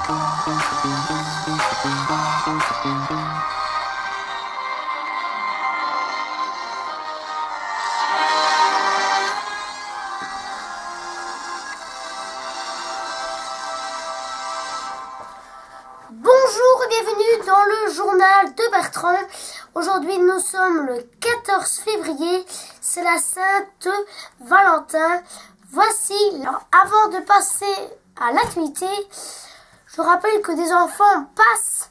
Bonjour et bienvenue dans le journal de Bertrand. Aujourd'hui nous sommes le 14 février, c'est la Sainte Valentin. Voici, alors, avant de passer à l'activité, je rappelle que des enfants passent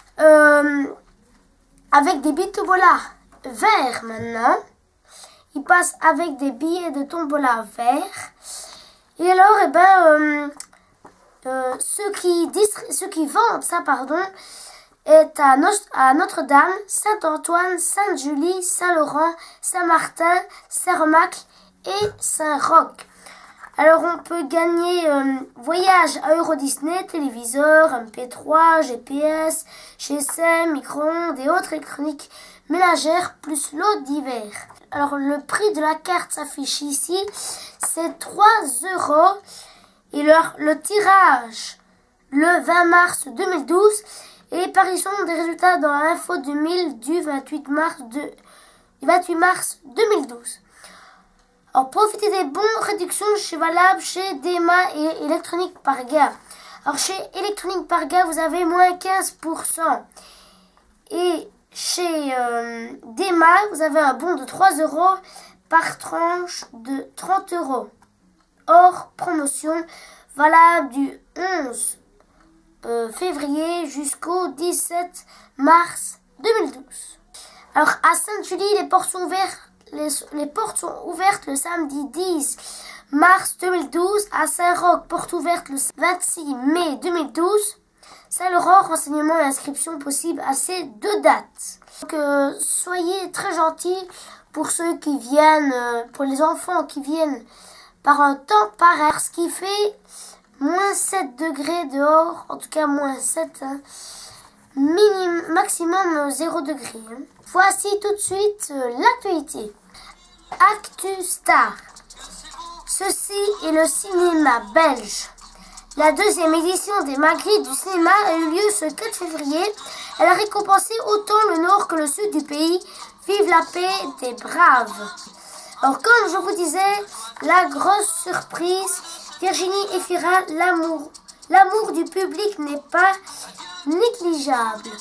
avec des billets de tombola verts maintenant. Ils passent avec des billets de tombola verts. Et alors, ceux qui vendent ça, est à Notre-Dame, Saint-Antoine, Sainte-Julie, Saint-Laurent, Saint-Martin, Saint-Romacle et Saint-Roch. Alors on peut gagner voyage à Euro Disney, téléviseur, MP3, GPS, GSM, micro-ondes et autres électroniques ménagères, plus lot d'hiver. Alors le prix de la carte s'affiche ici, c'est 3 €. Et le tirage le 20 mars 2012 et l'apparition des résultats dans l'info 2000 du 28 mars 2012. Alors profitez des bons réductions valables chez DEMA et Électronique Parga. Alors chez Électronique Parga vous avez moins 15%. Et chez DEMA vous avez un bon de 3 € par tranche de 30 €. Hors promotion, valable du 11 février jusqu'au 17 mars 2012. Alors à Sainte-Julie, les portes sont ouvertes le samedi 10 mars 2012. À Saint-Roch, porte ouverte le 26 mai 2012. Saint-Laurent, renseignements et inscriptions possibles à ces 2 dates. Donc soyez très gentils pour ceux qui viennent, pour les enfants qui viennent par un temps pareil, ce qui fait moins 7 degrés dehors, en tout cas moins 7, hein. Maximum 0 degré. Hein. Voici tout de suite l'actualité. Actu Star. Ceci est le cinéma belge. La 2e édition des Magritte du cinéma a eu lieu ce 4 février. Elle a récompensé autant le nord que le sud du pays. Vive la paix des braves. Alors comme je vous disais, la grosse surprise, Virginie Efira, l'amour du public n'est pas négligeable.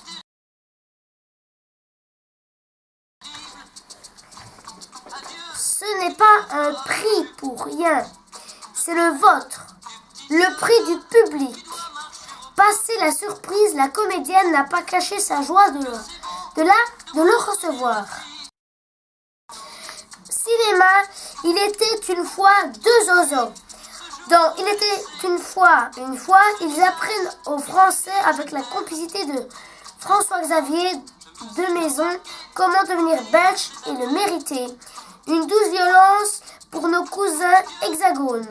Ce n'est pas un prix pour rien, c'est le vôtre, le prix du public. Passé la surprise, la comédienne n'a pas caché sa joie de le recevoir. Cinéma, il était une fois 2 zozos. Dans Il était une fois, ils apprennent aux Français avec la complicité de François-Xavier de Maison comment devenir belge et le mériter. Une douce violence pour nos cousins hexagones.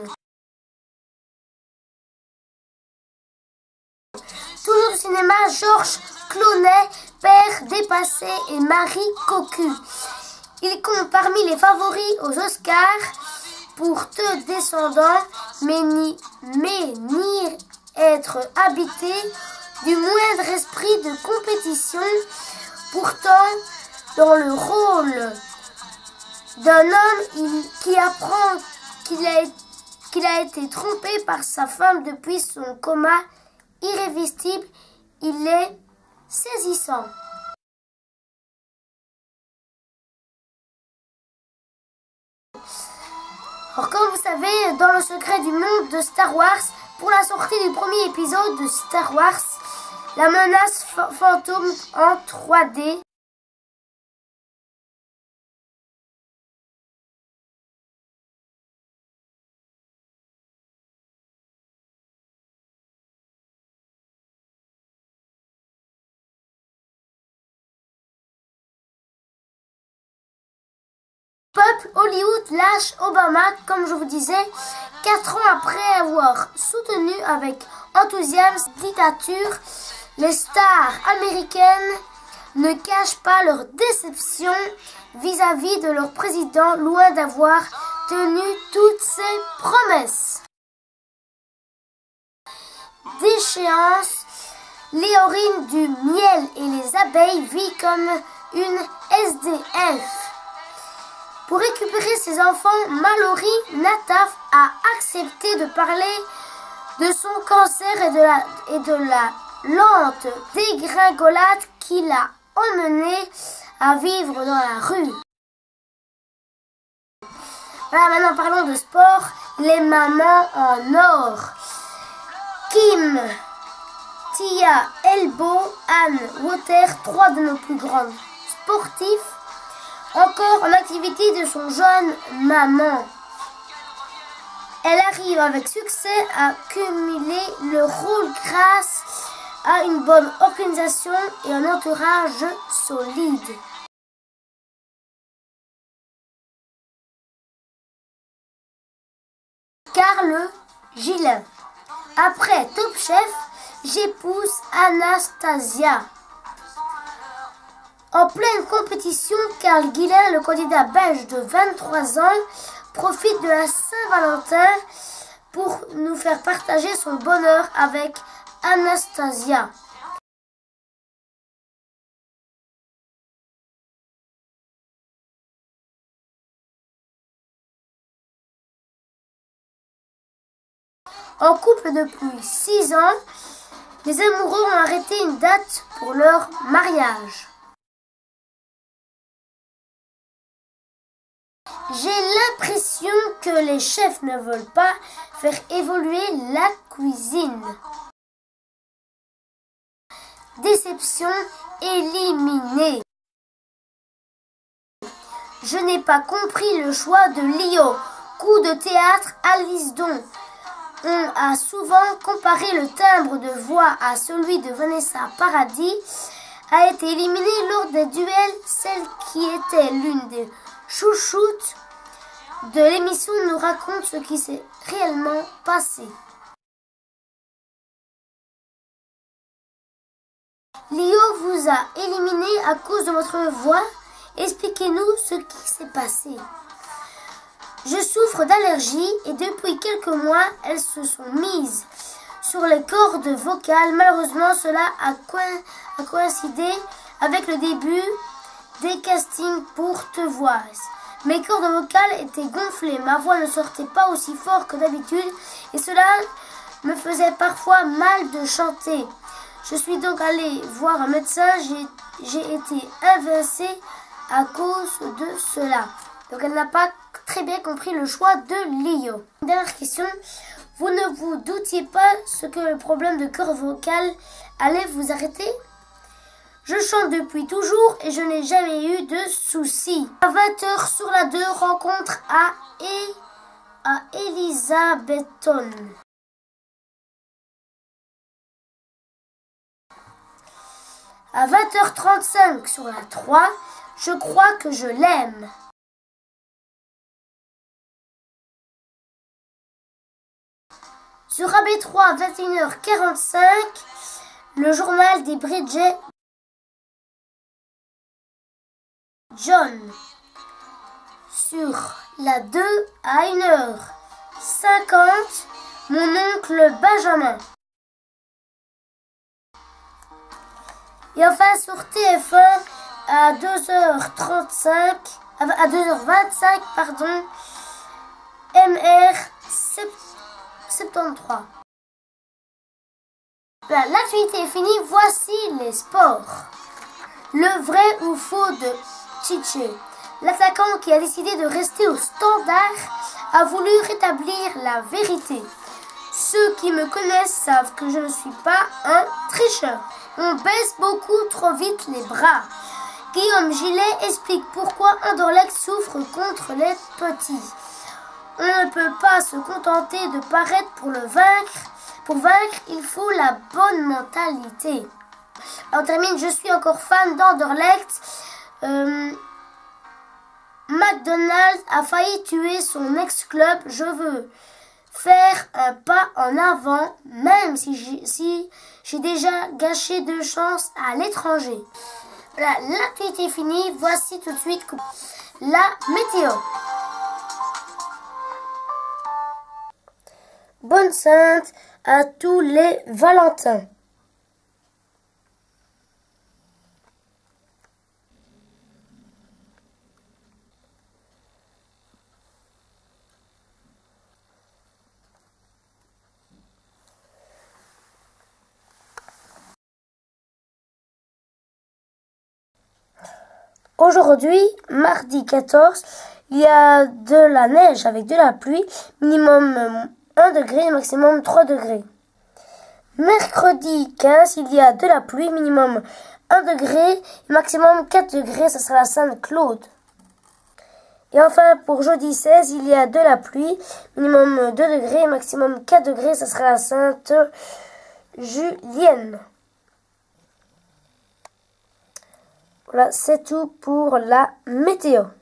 Toujours du cinéma, Georges Clooney, père dépassé et Marie Cocu. Il compte parmi les favoris aux Oscars pour deux descendants, mais ni être habité du moindre esprit de compétition. Pourtant, dans le rôle d'un homme qui apprend qu'il a été trompé par sa femme depuis son coma irréversible, il est saisissant. Alors comme vous savez, dans le secret du monde de Star Wars, pour la sortie du premier épisode de Star Wars, la menace fantôme en 3D. Peuple Hollywood lâche Obama, comme je vous disais, 4 ans après avoir soutenu avec enthousiasme la dictature. Les stars américaines ne cachent pas leur déception vis-à-vis de leur président, loin d'avoir tenu toutes ses promesses. déchéance, Léorine du miel et les abeilles vit comme une SDF. Pour récupérer ses enfants, Mallory Nataf a accepté de parler de son cancer et de la lente dégringolade qui l'a emmenée à vivre dans la rue. Voilà, maintenant parlons de sport. Les mamans en or. Kim, Tia, Elbo, Anne, Water, 3 de nos plus grands sportifs, encore en activité de son jeune maman. Elle arrive avec succès à cumuler le rôle grâce à une bonne organisation et un entourage solide. Carl Gillin. Après Top Chef, j'épouse Anastasia. En pleine compétition, Carl Gillin, le candidat belge de 23 ans, profite de la Saint-Valentin pour nous faire partager son bonheur avec Anastasia. En couple depuis 6 ans, les amoureux ont arrêté une date pour leur mariage. J'ai l'impression que les chefs ne veulent pas faire évoluer la cuisine. Déception éliminée. Je n'ai pas compris le choix de Lio. Coup de théâtre à Lisdon. On a souvent comparé le timbre de voix à celui de Vanessa Paradis. A été éliminée lors des duels. Celle qui était l'une des chouchoutes de l'émission nous raconte ce qui s'est réellement passé. Lio vous a éliminé à cause de votre voix. Expliquez-nous ce qui s'est passé. Je souffre d'allergie et depuis quelques mois, elles se sont mises sur les cordes vocales. Malheureusement, cela a coïncidé avec le début des castings pour The Voice. Mes cordes vocales étaient gonflées, ma voix ne sortait pas aussi fort que d'habitude et cela me faisait parfois mal de chanter. Je suis donc allée voir un médecin, j'ai été invincée à cause de cela. Donc elle n'a pas très bien compris le choix de Lio. Dernière question, vous ne vous doutiez pas ce que le problème de cordes vocales allait vous arrêter ? Je chante depuis toujours et je n'ai jamais eu de soucis. À 20h sur la 2, rencontre à Elisabethton. À 20h35 sur la 3, je crois que je l'aime. Sur AB3 à 21h45, le journal des Bridget John. Sur la 2 à 1h50, mon oncle Benjamin. Et enfin sur TF1 à 2h35, à 2h25, pardon, MR73. Voilà, l'actualité est finie, voici les sports. Le vrai ou faux de Tite. L'attaquant qui a décidé de rester au Standard a voulu rétablir la vérité. Ceux qui me connaissent savent que je ne suis pas un tricheur. On baisse beaucoup trop vite les bras. Guillaume Gillet explique pourquoi Anderlecht souffre contre les petits. On ne peut pas se contenter de paraître pour le vaincre. Pour vaincre, il faut la bonne mentalité. On termine, je suis encore fan d'Anderlecht. McDonald's a failli tuer son ex-club. Je veux faire un pas en avant, même si j'ai déjà gâché 2 chances à l'étranger. Voilà, l'actualité est finie. Voici tout de suite la météo. Bonne Sainte à tous les Valentins. Aujourd'hui, mardi 14, il y a de la neige avec de la pluie, minimum 1 degré, maximum 3 degrés. Mercredi 15, il y a de la pluie, minimum 1 degré, maximum 4 degrés, ça sera la Sainte-Claude. Et enfin, pour jeudi 16, il y a de la pluie, minimum 2 degrés, maximum 4 degrés, ça sera la Sainte-Julienne. Voilà, c'est tout pour la météo.